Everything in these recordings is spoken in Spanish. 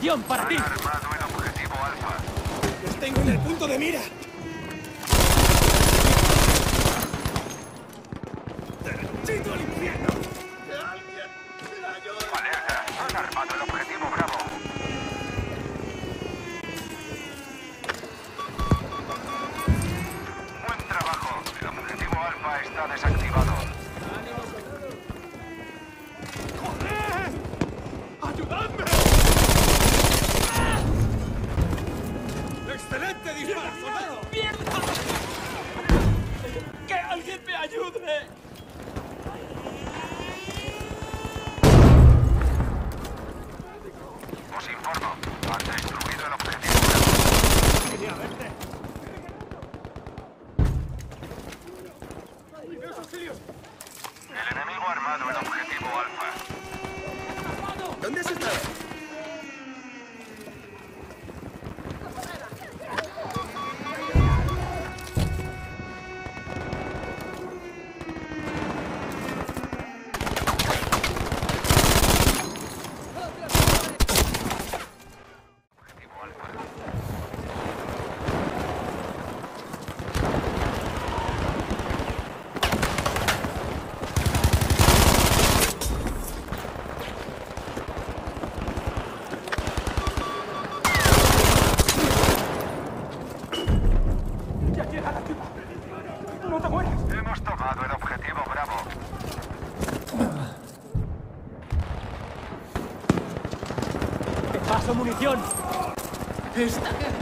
munición para ti! Armado en objetivo Alfa. ¡Los tengo en el punto de mira! ¡Derechito al infierno! ¡Que alguien me ayude! Alerta, han armado el objetivo Bravo. Buen trabajo. El objetivo Alfa está desactivado. ¡Joder! ¡Ayudadme! ¡Excelente disparo, soldado! ¡Mierda! ¡Que alguien me ayude! Os informo. Han destruido el objetivo Bravo. ¡Quería verte! ¡Primeros auxilios! El enemigo armado en objetivo Alfa. ¿Dónde has estado? Objetivo Alfa. ¡Ya llega la ayuda! ¡No te mueras! Hemos tomado el objetivo Bravo. ¡Te paso munición! ¡Esta guerra!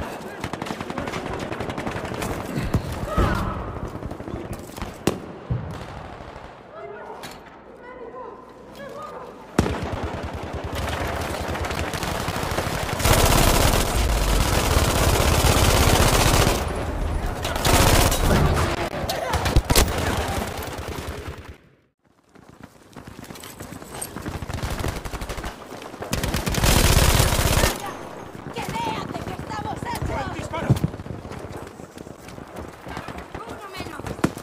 ¡Que vean de qué estamos hechos! ¡Disparo! ¡Uno menos!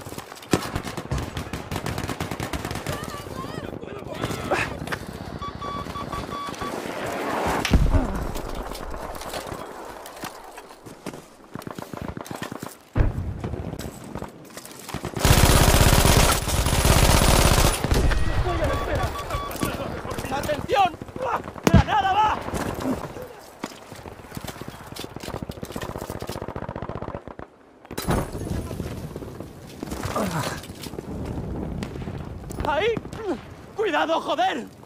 ¡Atención! ¡Granada va! ¡Ahí! ¡Cuidado, joder!